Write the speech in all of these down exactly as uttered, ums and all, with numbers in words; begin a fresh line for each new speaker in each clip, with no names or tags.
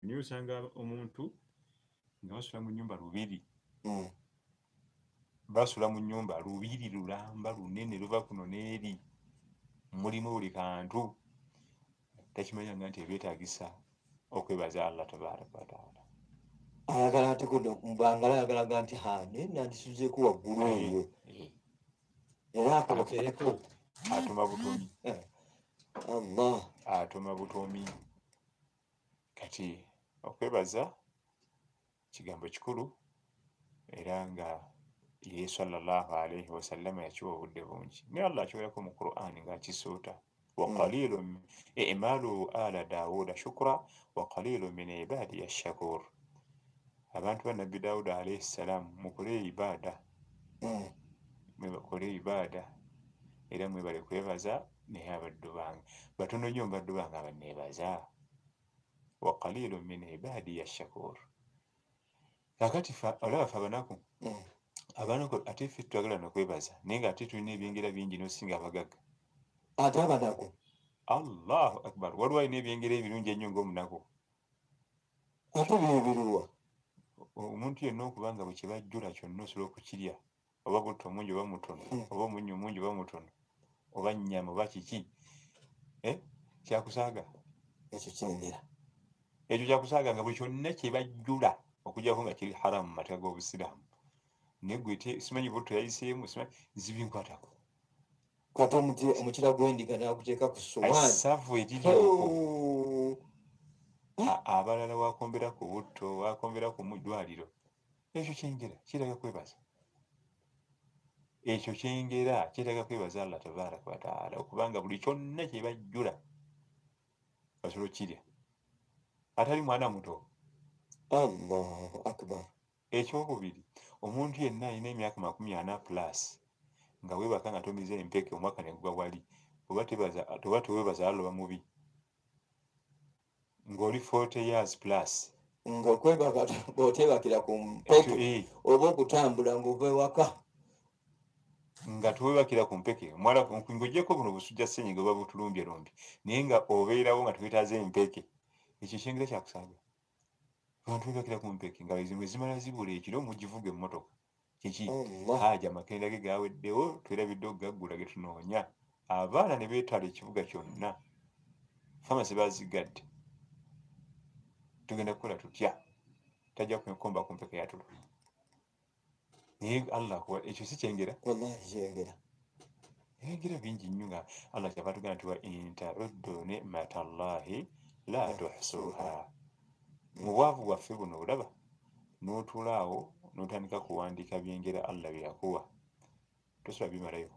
niyo usanga omuntu nga basula mu nnyumba lubiri
mm.
basula mu nnyumba lubiri lulamba lunene luva kuno n'eri mulimu buli kantu takimanyanga nti ebyetaagisa okwebaza Allah tabaraka wataala
ayagala ate mbangala ayagalaga nti hane nandisuzeeko waggulu eyo era akolekereko
atuma butomi
Allah
atuma butomi kati okwebaza kigambo kikulu era nga ye sallallahu alayhi wasallam yakiwa obudde bungi ne Allah akiwerako mu Qur'an nga akisuuta wa qalilun i'malu ala Dawuda shukra wa qalilun min ibadi ash-shakur abantu ba nabbi Dawuda alayhi salam mukole ibada mwebakole ibada era mwebale kwebaza naye abaddu bange batono nnyo mbaddu bange abanneebaza wa qalilun min ibadi ash-shakur kakati olaba fe abanaku abanaku ate ffe twagala nokwebaza naye nga ate tulina ebyengera bingi nosinga abagagga
ate abanaku
Allahu akbar waliwo alina ebyengera ebirungi ennyo ng'omunaku
ate byebiruwa
omuntu yenna okuba nga bwe kibajjula kyonna osobola okukirya oba butto mungi oba mutono oba omunnyo mungi oba mutono oba nnyama oba kiki kyakusaaga
ekyo kyengera
ekyo kyakusaaga nga bwe kyonna kyebajjula okugyako nga kiri haramu mu mateeka g'obusiraamu naye gwe simanyi butto yayiseemu simanyi zibinkwatako
kwata omukira gw'endiga nakuteeka ku sowaani
savu eririko abalala wakombera ku butto wakombera ku mudwaliro ekyo kyengera kiraga kwebaza ekyo kyengera kiraga kwebaza Allah tabaraka wataala okubanga buli kyonna kyebajjula basobola okirya atali mwana muto.
Allahu akbar.
Ekyokubiri omuntu yenna alina emyaka makumi ana plus nga weebaka nga tomize empeke omwaka ne gwa wali oba tebaza toba teweebaza aloba mubi ng'oli forty years plus
ng'okwebaka bw'oteebakira ku mpeke oba okutambula ng'ova ewaka
nga tuwebakira ku mpeke omwala ng'oggyeko buno busujja ssenyiga oba butulumbyelumbye naye nga obeerawo nga twetaaze empeke ekyo kyengera kyakusaaga abantu webakira ku mpeke nga ezimwe zimala zibula ekiro mugivuga emmotoka kiki haja amakenda ge gaaweddewo twerabidde okugaggula ge tunoonya abaana ne beetala ekibuga kyonna famasi baazigadde tugenda kukola tutya tajja kwekomba ku mpeke yatulo naye Allah kuwa ekyo si kyengera
wallahi kyengera
engera bingi nnyo nga Allah kyava tugamba nti wa in ta'uddu ni'matallahi la tuhsuha mu bwavu bwaffe buno olaba n'otuulaawo n'otandika kuwandiika byengera Allah bye yakuwa tosobola bimalayo.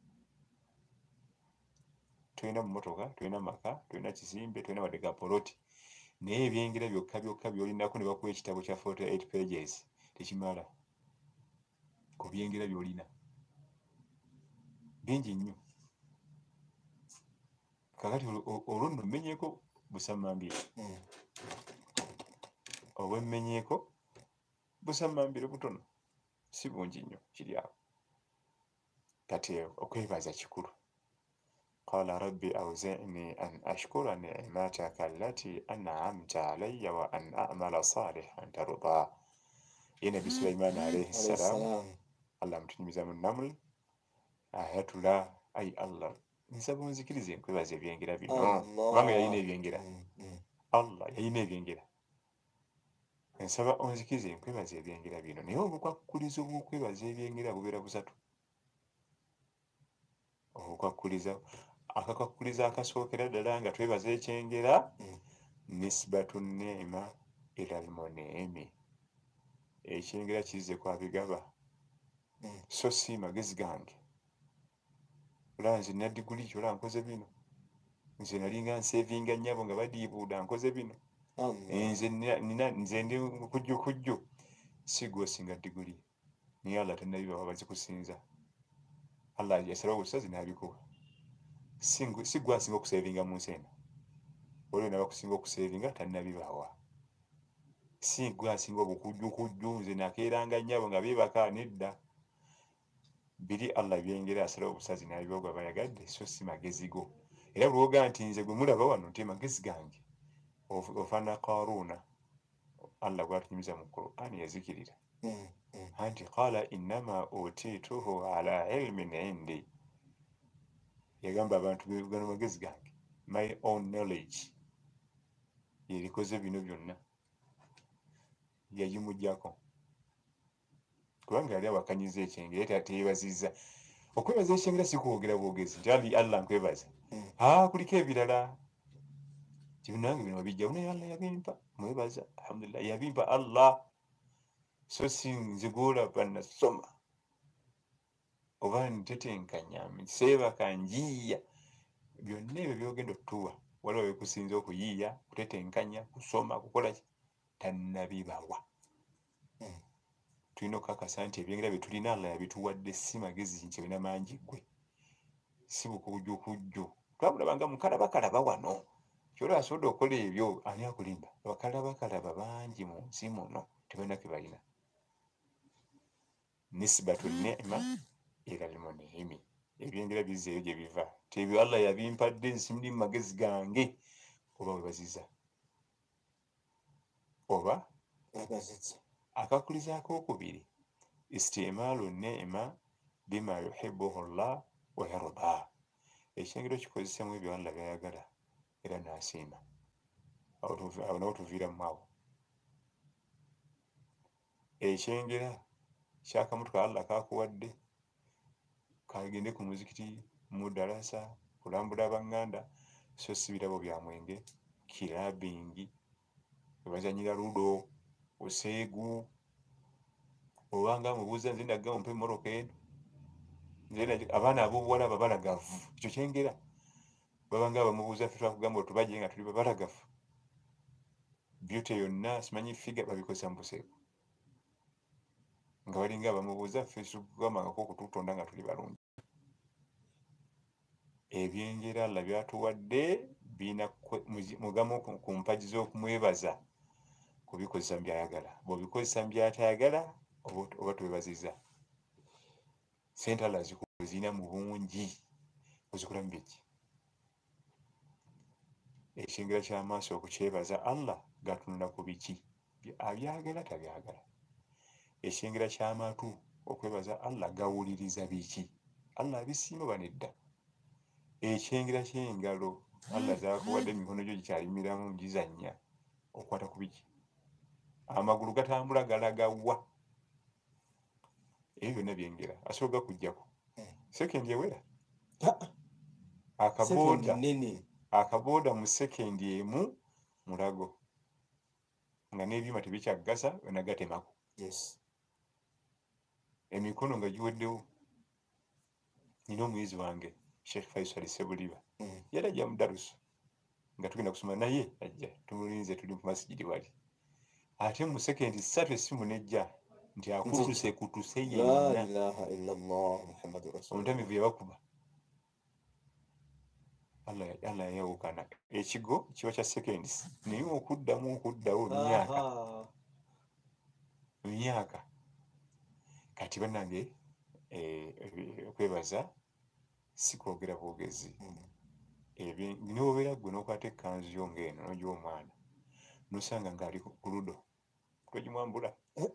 Tulina mu motoka tulina maka tulina kizimbe tulina wadde gapoloti naye ebyengera byokka byokka by'olinako ne bakuwa ekitabo kya forty-eight pages tekimala ku byengera by'olina bingi nnyo. Kakati olwo nno mmenyeeko busammambiro oba emmenyeeko busammambiro butono si bungi nnyo kiri awo. Kati okwebaza kikulu. Qala rabbi awzi'ni an ashkura ni'mataka allati an'amta alayya wa an a'mala salihan tarda. Ye Nabi Sulaiman alayhi salam Allah mutunyumiza mu Naml ayatula ay Allah nsaba onzikirize nkwebaza ebyengera bino kubanga yalina ebyengera Allah yalina ebyengera nsaba onzikirize nkwebaza ebyengera bino naye obukwakkuliza obw'okwebaza ebyengera bubeera busatu. Obukwakkuliza akakakkuliza akasookera ddala nga twebaza ekyengera nisbatu neema ila almun'imi ekyengera kizze kwabigaba so si magezi gange olaba nze nina diguli kyola nkoze bino nze nalinga nseevinga nnyabo nga badiibuuda nkoze bino nze nina nze ndi kujjukujju si gwosinga diguli naye Allah tannabibawa bazikusinza Allah yasalawo obusazi n'abikuwa si gwe asinga okuseevinga mu nsi eno waliwo n'abakusinga okuseevinga tannabibaawa si gwe asinga obukujjukujju nze nakeeranga nnyabo nga beebaka nedda biri Allah byengera asalawo obusazi n'abibawa gwe bayagadde so si magezi go era bw'ogaa nti nze gwe mulaba wano nti magezi gange ofaana Qaaruuna Allah bw'atunyumiza mu Qur'ani yazikirira anti qala innama utituhu ala ilmin indi, yagamba abantu gano magezi gange, my own knowledge yerikoze bino byonna, yagimugyako kubanga yali awakanyiza ekyengera ate ateebazizza. Okwebaza ekyengera si kwogera bwogezi nti ali Allah nkwebaza, aa kuliko ebirala kibinange bino bijja naye Allah yabimpa, mwebaza alhamdulillah yabimpa Allah, so si nzigula banasoma oba ntetenkanya nseeba kanjiya, byonna ebyo byogenda otuwa waliwo bekusinza okuyiiya, kutetenkanya, kusoma, kukola ki, tannabibawa. Tulina okukakasa nti ebyengera bye tulina Allah yabituwadde, si magezi nti bina mangi ggwe, si bukujjukujju. Twabulabanga mukalabakalaba wano kyolwa asobodde okukola ebyo, ani akulimba? Abakalabakalaba bangi mu nsi muno tebalina ke balina. Nisbatu ni'ma ila al-mun'imi, ebyengera bizzeeyo gye biva ti ebyo Allah yabimpadde simuli mu magezi gange, oba webaziza oba
webazizza.
Akakulizaako okubiri istimaalu ni'ma bima yuhibbuhu Allah wa yarda, ekyengero kikozesemu ebyo Allah byayagala era n'asiima. Awo nawo tuviiramu awo. Ekyengera kyakamutuka Allah kakuwadde, kagende ku muzikiti, mu darasa, kulambula abanganda, so si birabo bya mwenge, kirabingi, webazanyira ludo, oseegu, obanga mubuuza nze ndagga mumpe mmoroka eno, nze abaana ab'obuwala babalagavu, ekyo kyengera babanga bamubuuza ffe twakugamba otubajje nga tuli babalagavu, byute yonna simanyi figa babikozesa mu buseegu, nga balinga bamubuuza ffe tugambangako okututonda nga tuli balungi. Ebyengera Allah byatuwadde biina mugamu ku mpagi z'okumwebaza kubikozesa mu byayagala, bw'obikozesa mu byatayagala oba tubibazizza. Sente Allah zikuziina mu bungi, ozikolamu biki? Ekyengera ky'amaaso okukyebaza Allah gatunula ku biki? Abyagala tabyagala. Ekyengera ky'amatu okwebaza Allah gawuliriza biki? Allah abisiima banedda. Ekyengera ky'engalo Allah zakuwadde emikono gyo gikyayimiramu gizannya, okwata ku biki? Amagulu gatambula galaga wa? Ebyo byonna byengera asobola kujjako sekendi ewera, akabooda akabooda mu sekendi emu mulago nga n'ebyuma tebikyagasa byonna gatemako. Emikono nga giweddewo. Nina omuyizi wange Sheikh Faisal Sebuliba yali ajja mu darusu nga tugenda kusoma naye ajja tumulinze tuli mu masijidi wali, ate mu sekendi ssatu essimu nejja nti akutuse kutuse yenna. Omutamivu yabakuba. Allah yayawukana ekigo kiba kya sekendi naye okuddamu okuddawo myaka myaka. Kati bannange okwebaza si kwogera bwogezi. N'obeera ggwe n'okwata ekkanzu yo ng'eno n'ogiwa omwana n'osanga ng'ali ku ludo togimwambula,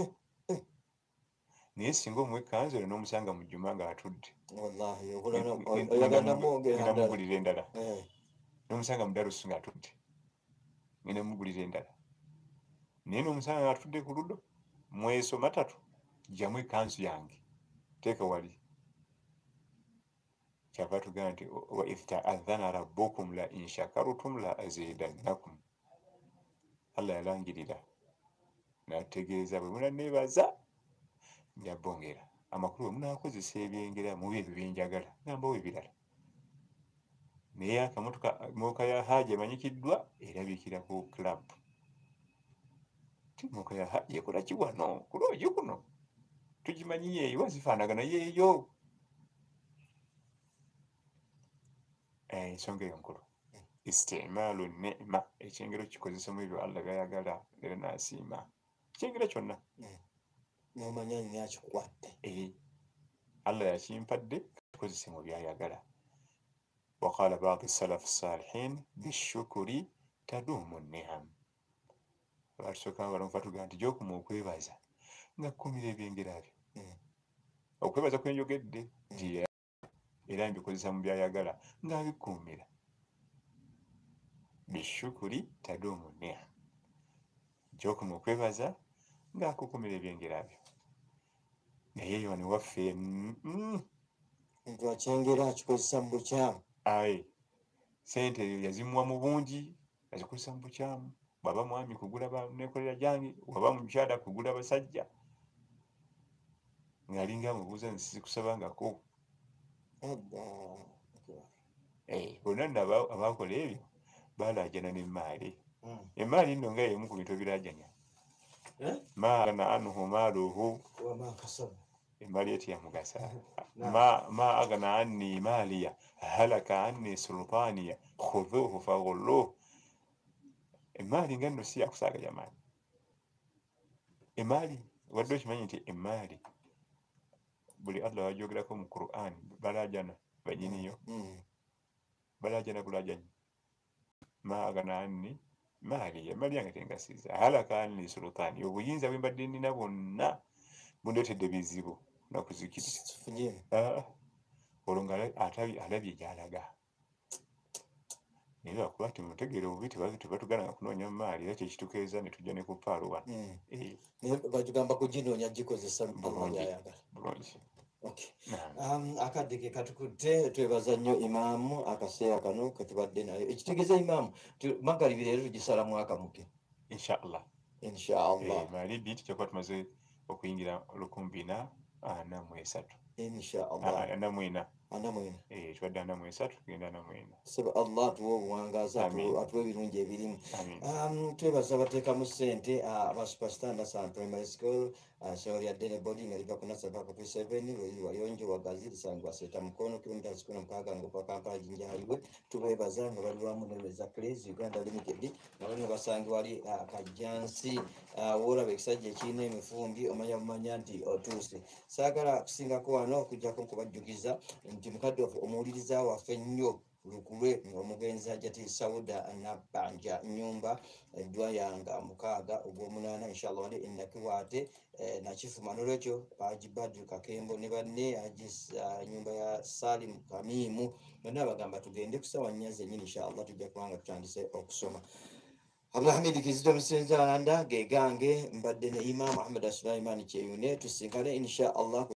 naye singa omuwa ekkanzu eno n'omusanga mu jjuma ng'atudde namugulira endala, n'omusanga mu darusu ng'atudde ngenda mugulira endala, naye n'omusanga ng'atudde ku ludo mweso matatu, jjamu ekkanzu yange teeka wali. Kyava tugamba nti wa idh ta'adhana rabbukum la in shakartum la azidannakum. Allah yalangirira n'ategeeza bwe munaneebaza nja bongera. Amakulu bwe munaakozesa ebyengera mubi ebyo byenjagala ngambawo ebirala. Naye akamotoka mooka ya Hajji emanyikiddwa erabikira ku club. Ti mooka ya Hajji ekola ki wano ku loogi kuno? Tugimanyi yeeyo zifaanagana yeeyo. Ensonga eyo nkulu. Istimaalu ni'ma, ekyengero kikozesa mu ebyo Allah byayagala era n'asiima. Ekyengero kyonna
n'omanya nnyo akikuwadde.
Allah yakimpadde kikozese mu byayagala. Waqala ba'du salaf salihin bishukuri tadumu ni'am. abatusooka balamu batugaa nti gy'okuma okwebaza nga kkumira ebyengera byo okwebaza kwe njogedde nti era mbikozesa mu byayagala ng'abikkuumira bishukuri taduumu niha gy'okuma okwebaza ng'akukumira ebyengera byo naye wano waffe
nti akyengera akikozesa mu bukyamu
ayi sente yazimuwa mu bungi azikozesa mu bukyamu bwaba mwami kugula banekolera gyange waba mukyala kugula basajja ng'alinga amubuuza nti sizikusabangako bonna nno abaakola ebyo baalaajana n'emaali emaali nno nga yemu ku bintu ebiraajanya ma agana anhu maaluhu emaali eti yamugasa ma agana anni maaliya halaka anni sultaaniya khudhuuhu faghulluuhu emaali nga nno si yakusaaga jamaani emaali wadde okimanyi nti emaali buli allah wajogerako mu Qur'an balaajana banyiniyo balaajana bulaajanyi ma agana anni maaliya emaali yange tengasiza halaka anni sultaani obuyinza bwe mbadde nnina bwonna bundeetedde bizibu nakuzikiriza olwo nga alabye gy'alaga naye lwakuba timutegeera obubi tebatugana nga kunoonya mu maali era kyekitukeeza ne tujja ne ku paalo wano
batugamba kuginoonya gikozesa
bulungi.
akadde ke katukutte twebaza nnyo imaamu akaseera kano ketubadde nayo ekitegeeza imaamu magharibi leero tugisala mwaka muke
inshaallah
inshaallah
maali binti kyokuba tumaze okuyingira lukumbi na ana mu esatu
inshaallah
ana mu ena
ana mwena
eh twadde ana mu esatu tugenda ana mu ena
saba allah tuwa obuwangazi atuwa ebirungi ebirimu twebaza abateekamu ssente aba superstar Nassana primary school essomero lya Dene boarding eriva ku Nassana paka ku seven lweri wayonjo wagazi lisangibwa seeta mukono kilomita kikumi na mukaaga ng'ova Kampala Jinja highway tubeebaza nga bali wamu n'ebeza Craze Uganda Limited nga bano basangi wali Kajjansi woolaba ekisajja ekirina emifumbi omanya bumanya nti otuuse saagala kusingako wano okujjako nkubajjukiza nti mukadde omuwuliriza waffe nnyo lukulwe ng'omugenzi ajjati Sauda Nabbanja nnyumba eddwayanga mukaaga ogw'omunaana inshallah wali ennakiwaate nakifuma n'olwekyo Haji Badru Kakembo ne banne nyumba ya Salim Kamimu bonna bagamba tugende kusawa nnya zennyini inshallah tujja kubanga tutandise okusoma Abdulhamid Kizito Musinzalanda ge gange mbadde ne Imam Ahmed Sulaiman Kyeyune tusinkane inshallah